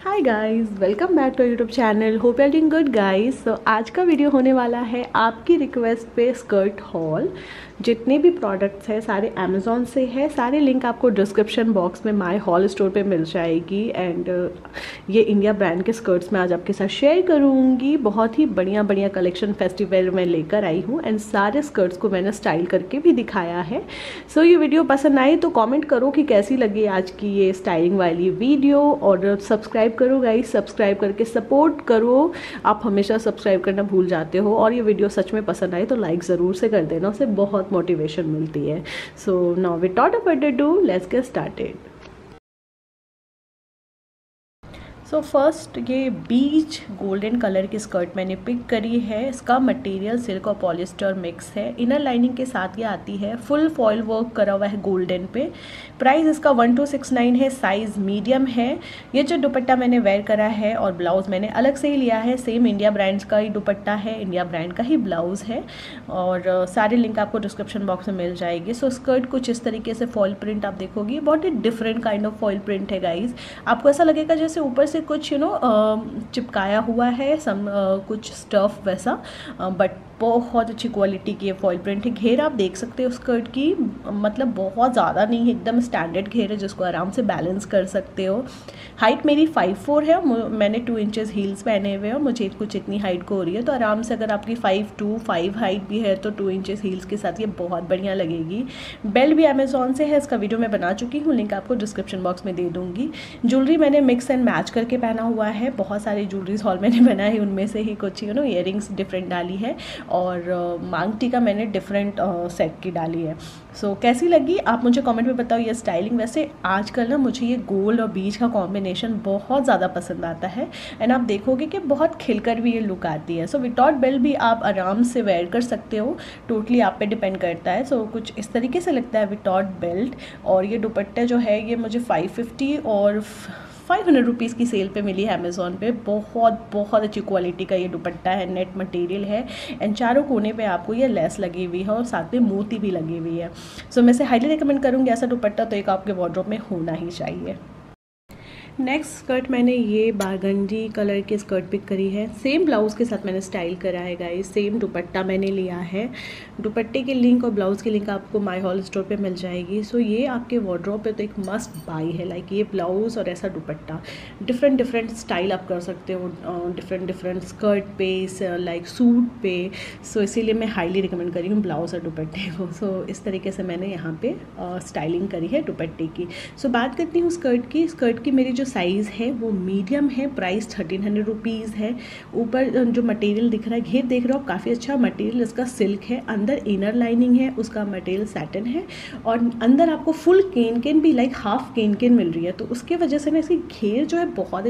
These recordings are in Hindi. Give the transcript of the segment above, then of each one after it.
Hi guys, welcome back to YouTube channel. Hope you are doing good guys. तो आज का वीडियो होने वाला है आपकी रिक्वेस्ट पे स्कर्ट हॉल। जितने भी प्रोडक्ट्स हैं सारे अमेज़ॉन से है। सारे लिंक आपको डिस्क्रिप्शन बॉक्स में माय हॉल स्टोर पे मिल जाएगी। एंड ये इंडिया ब्रांड के स्कर्ट्स मैं आज आपके साथ शेयर करूँगी। बहुत ही बढ़िया बढ़िया कलेक्शन फेस्टिवल में लेकर आई हूँ एंड सारे स्कर्ट्स को मैंने स्टाइल करके भी दिखाया है। सो ये वीडियो पसंद आई तो कॉमेंट करो कि कैसी लगी आज की ये स्टाइलिंग वाली वीडियो, और सब्सक्राइब करो गाइस, सब्सक्राइब करके सपोर्ट करो। आप हमेशा सब्सक्राइब करना भूल जाते हो। और ये वीडियो सच में पसंद आए तो लाइक ज़रूर से कर देना, उससे बहुत मोटिवेशन मिलती है। So now without further ado let's get started. So first ये बीच गोल्डन कलर की स्कर्ट मैंने पिक करी है। इसका मटेरियल सिल्क और पॉलिस्टर मिक्स है। इनर लाइनिंग के साथ ये आती है। फुल फॉयल वर्क करा हुआ है गोल्डन पे। प्राइस इसका 1269 है। साइज़ मीडियम है। ये जो दुपट्टा मैंने वेयर करा है और ब्लाउज़ मैंने अलग से ही लिया है। सेम इंडिया ब्रांड्स का ही दुपट्टा है, इंडिया ब्रांड का ही ब्लाउज़ है। और सारे लिंक आपको डिस्क्रिप्शन बॉक्स में मिल जाएगी। सो स्कर्ट कुछ इस तरीके से फॉयल प्रिंट आप देखोगी। बहुत ही different kind of foil print है गाइज। आपको ऐसा लगेगा जैसे ऊपर से कुछ चिपकाया हुआ है कुछ स्टफ वैसा, बट बहुत अच्छी क्वालिटी की फॉयल प्रिंट है। घेर आप देख सकते हो स्कर्ट की, मतलब बहुत ज़्यादा नहीं है, एकदम स्टैंडर्ड घेर है जिसको आराम से बैलेंस कर सकते हो। हाइट मेरी 5'4" है। मैंने 2 इंचेस हील्स पहने हुए हैं और मुझे कुछ इतनी हाइट को हो रही है, तो आराम से अगर आपकी 5'2" हाइट भी है तो 2 इंचेस हील्स के साथ ये बहुत बढ़िया लगेगी। बेल्ट भी अमेज़ॉन से है, इसका वीडियो मैं बना चुकी हूँ, लिंक आपको डिस्क्रिप्शन बॉक्स में दे दूँगी। ज्वेलरी मैंने मिक्स एंड मैच करके पहना हुआ है। बहुत सारी ज्वेलरीज हॉल मैंने बनाई, उनमें से ही कुछ ईयरिंग्स डिफरेंट डाली है और मांग टीका मैंने डिफरेंट सेट की डाली है। सो कैसी लगी आप मुझे कमेंट में बताओ ये स्टाइलिंग। वैसे आजकल ना मुझे ये गोल्ड और बीच का कॉम्बिनेशन बहुत ज़्यादा पसंद आता है एंड आप देखोगे कि बहुत खिलकर भी ये लुक आती है। सो विदाउट बेल्ट भी आप आराम से वेयर कर सकते हो, टोटली आप पे डिपेंड करता है। सो कुछ इस तरीके से लगता है विदाउट बेल्ट। और ये दुपट्टा जो है ये मुझे 550 और 500 रुपीज़ की सेल पे मिली है अमेज़ॉन पे। बहुत बहुत अच्छी क्वालिटी का ये दुपट्टा है, नेट मटेरियल है एंड चारों कोने पे आपको ये लेस लगी हुई है और साथ में मोती भी लगी हुई है। सो मैं से हाईली रिकमेंड करूँगी ऐसा दुपट्टा तो एक आपके वार्डरोब में होना ही चाहिए। नेक्स्ट स्कर्ट मैंने ये बारगंडी कलर की स्कर्ट पिक करी है। सेम ब्लाउज़ के साथ मैंने स्टाइल करा है गाइस। सेम दुपट्टा मैंने लिया है। दुपट्टे की लिंक और ब्लाउज़ की लिंक आपको माय हॉल स्टोर पे मिल जाएगी। सो ये आपके वार्डरोब पे तो एक मस्ट बाई है। लाइक ये ब्लाउज़ और ऐसा दुपट्टा डिफरेंट डिफरेंट स्टाइल आप कर सकते हो डिफरेंट डिफरेंट स्कर्ट पे, लाइक सूट पे। सो इसीलिए मैं हाईली रिकमेंड करी हूँ ब्लाउज़ और दुपट्टे को। सो इस तरीके से मैंने यहाँ पे स्टाइलिंग करी है दुपट्टे की। सो बात करती हूँ स्कर्ट की। स्कर्ट की मेरी साइज़ है वो मीडियम है। प्राइस 1300 रुपीज़ है। ऊपर जो मटेरियल दिख रहा है, घेर देख रहे हो, काफ़ी अच्छा मटेरियल इसका सिल्क है। अंदर इनर लाइनिंग है, उसका मटेरियल सैटिन है और अंदर आपको फुल केन भी लाइक हाफ केन मिल रही है। तो उसके वजह से ना इसकी घेर जो है बहुत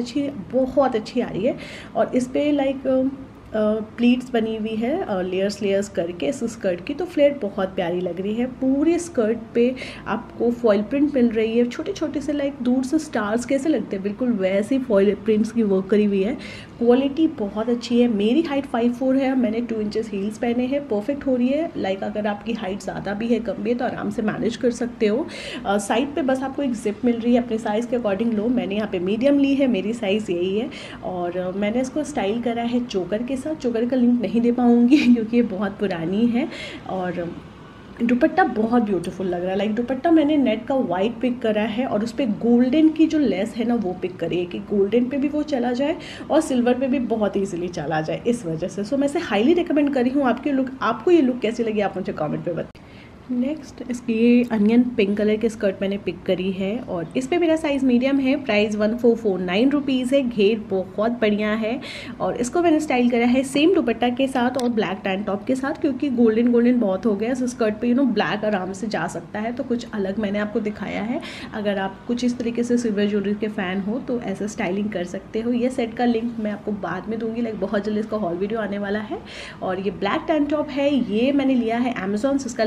अच्छी आ रही है। और इस पर लाइक प्लीट्स बनी हुई है लेयर्स करके इस स्कर्ट की, तो फ्लेयर बहुत प्यारी लग रही है। पूरे स्कर्ट पे आपको फॉयल प्रिंट मिल रही है, छोटे छोटे से लाइक दूर से स्टार्स कैसे लगते हैं बिल्कुल वैसे फॉयल प्रिंट्स की वर्क करी हुई है। क्वालिटी बहुत अच्छी है। मेरी हाइट 5'4" है, मैंने 2 इंचेस हील्स पहने हैं, परफेक्ट हो रही है। लाइक अगर आपकी हाइट ज़्यादा भी है कम भी है तो आराम से मैनेज कर सकते हो। साइड पे बस आपको एक जिप मिल रही है, अपने साइज़ के अकॉर्डिंग लो। मैंने यहाँ पे मीडियम ली है, मेरी साइज़ यही है। और मैंने इसको स्टाइल करा है चोकर के साथ। चोकर का लिंक नहीं दे पाऊँगी क्योंकि ये बहुत पुरानी है। और दुपट्टा बहुत ब्यूटीफुल लग रहा है। लाइक दुपट्टा मैंने नेट का वाइट पिक करा है और उस पर गोल्डन की जो लेस है ना वो पिक करी है कि गोल्डन पे भी वो चला जाए और सिल्वर पे भी बहुत इजीली चला जाए, इस वजह से। सो मैं से हाईली रिकमेंड करी हूँ। आपको ये लुक कैसी लगी आप मुझे कमेंट पे बताइए। नेक्स्ट इसकी ये अनियन पिंक कलर की स्कर्ट मैंने पिक करी है और इस पे मेरा साइज़ मीडियम है। प्राइस 1449 रुपीज़ है। घेर बहुत बढ़िया है और इसको मैंने स्टाइल करा है सेम दुपट्टा के साथ और ब्लैक टैंक टॉप के साथ, क्योंकि गोल्डन बहुत हो गया इस स्कर्ट पे ब्लैक आराम से जा सकता है, तो कुछ अलग मैंने आपको दिखाया है। अगर आप कुछ इस तरीके से सिल्वर ज्वेलरी के फ़ैन हो तो ऐसा स्टाइलिंग कर सकते हो। ये सेट का लिंक मैं आपको बाद में दूँगी, लाइक बहुत जल्दी इसका हॉल वीडियो आने वाला है। और ये ब्लैक टैंक टॉप है, ये मैंने लिया है अमेज़ॉन से, इसका लिंक आपको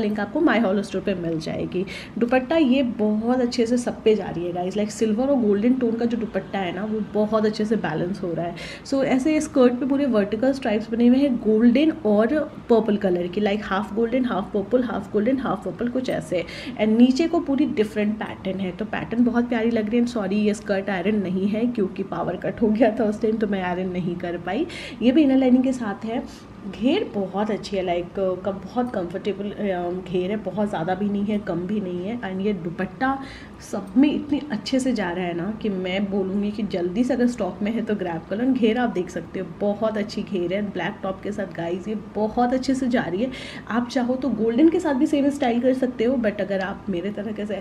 माय हॉल स्टोर पे मिल जाएगी। दुपट्टा ये बहुत अच्छे से सब पे जा रही है गाइस, लाइक सिल्वर और गोल्डन टोन का जो दुपट्टा है ना वो बहुत अच्छे से बैलेंस हो रहा है। सो ऐसे स्कर्ट पे पूरे वर्टिकल स्ट्राइप्स बने हुए हैं गोल्डन और पर्पल कलर की, like half golden half purple, half golden half purple, कुछ ऐसे। एंड नीचे को पूरी डिफरेंट पैटर्न है, तो पैटर्न बहुत प्यारी लग रही है। सॉरी ये स्कर्ट आयरन नहीं है क्योंकि पावर कट हो गया था उस टाइम, तो मैं आयरन नहीं कर पाई। ये भी इनर लाइनिंग के साथ है। घेर बहुत अच्छी है, लाइक बहुत कंफर्टेबल घेर है, बहुत ज़्यादा भी नहीं है कम भी नहीं है। एंड ये दुपट्टा सब में इतनी अच्छे से जा रहा है ना कि मैं बोलूँगी कि जल्दी से अगर स्टॉक में है तो ग्रैब कर लो। घेर आप देख सकते हो बहुत अच्छी घेर है, ब्लैक टॉप के साथ गाइस ये बहुत अच्छे से जा रही है। आप चाहो तो गोल्डन के साथ भी सेम स्टाइल कर सकते हो, बट अगर आप मेरे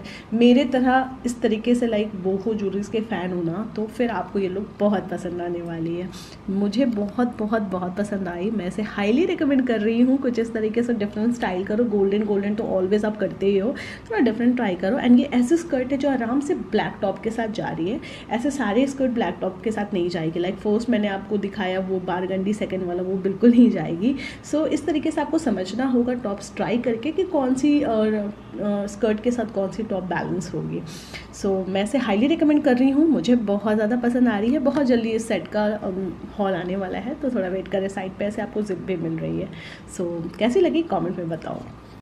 तरह इस तरीके से लाइक बोहो ज्वेलरीज के फ़ैन हो ना, तो फिर आपको ये लुक बहुत पसंद आने वाली है। मुझे बहुत बहुत बहुत पसंद आई, मैं इसे हाईली रिकमेंड कर रही हूँ। कुछ इस तरीके से डिफरेंट स्टाइल करो, गोल्डन तो ऑलवेज आप करते ही हो, थोड़ा डिफरेंट ट्राई करो। एंड ये ऐसी स्कर्ट है जो आराम से ब्लैक टॉप के साथ जा रही है। ऐसे सारे स्कर्ट ब्लैक टॉप के साथ नहीं जाएगी, लाइक फर्स्ट मैंने आपको दिखाया वो बारगंडी, सेकेंड वाला वो बिल्कुल नहीं जाएगी। सो इस तरीके से आपको समझना होगा टॉप्स ट्राई करके कि कौन सी स्कर्ट के साथ कौन सी टॉप बैलेंस होगी। सो मैं इसे हाईली रिकमेंड कर रही हूँ, मुझे बहुत ज़्यादा पसंद आ रही है। बहुत जल्दी इस सेट का हॉल आने वाला है, तो थोड़ा वेट करें। साइड पे ऐसे आपको जिप भी मिल रही है। सो कैसी लगी कमेंट में बताओ।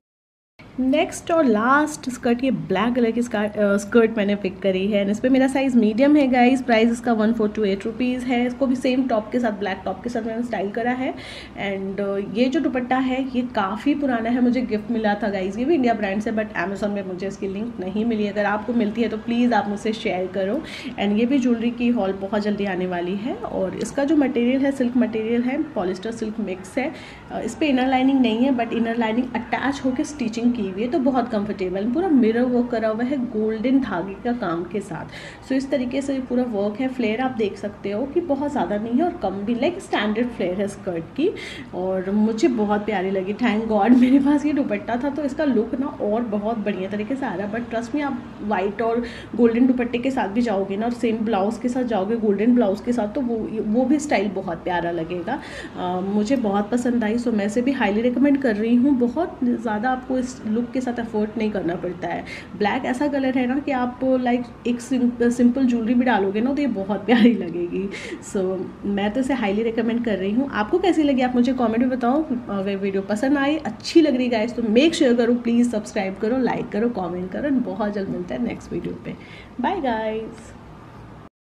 नेक्स्ट और लास्ट स्कर्ट, ये ब्लैक कलर की स्कर्ट मैंने पिक करी है। इस पर मेरा साइज़ मीडियम है गाइस। प्राइस इसका 1428 रुपीज़ है। इसको भी सेम टॉप के साथ, ब्लैक टॉप के साथ मैंने स्टाइल करा है। एंड ये जो दुपट्टा है ये काफ़ी पुराना है, मुझे गिफ्ट मिला था गाइस। ये भी इंडिया ब्रांड से, बट अमेजोन में मुझे इसकी लिंक नहीं मिली। अगर आपको मिलती है तो प्लीज़ आप मुझसे शेयर करो। एंड ये भी ज्वेलरी की हॉल बहुत जल्दी आने वाली है। और इसका जो मटेरियल है सिल्क मटेरियल है, पॉलिस्टर सिल्क मिक्स है। इस पर इनर लाइनिंग नहीं है, बट इनर लाइनिंग अटैच होकर स्टिचिंग की हुई है, तो बहुत कंफर्टेबल। पूरा मिरर वर्क करा हुआ है गोल्डन धागे का काम के साथ। सो इस तरीके से पूरा वर्क है। फ्लेयर आप देख सकते हो कि बहुत ज़्यादा नहीं है और कम भी, लाइक स्टैंडर्ड फ्लेयर है स्कर्ट की, और मुझे बहुत प्यारी लगी। थैंक गॉड मेरे पास ये दुपट्टा था, तो इसका लुक ना और बहुत बढ़िया तरीके से आ रहा है। बट ट्रस्ट में आप वाइट और गोल्डन दुपट्टे के साथ भी जाओगे ना, और सेम ब्लाउज के साथ जाओगे गोल्डन ब्लाउज के साथ, तो वो भी स्टाइल बहुत प्यारा लगेगा। मुझे बहुत पसंद आई। सो मैं इसे भी हाईली रिकमेंड कर रही हूँ। बहुत ज़्यादा आपको इस लुक के साथ एफर्ट नहीं करना पड़ता है। ब्लैक ऐसा कलर है ना कि आप लाइक एक सिंपल ज्वेलरी भी डालोगे ना तो ये बहुत प्यारी लगेगी। सो मैं तो इसे हाईली रिकमेंड कर रही हूँ। आपको कैसी लगी आप मुझे कमेंट में बताओ। अगर वीडियो पसंद आई, अच्छी लग रही गाइस, तो मेक श्योर करो, प्लीज़ सब्सक्राइब करो, लाइक करो, कॉमेंट करो। बहुत जल्द मिलता है नेक्स्ट वीडियो पे। Bye guys.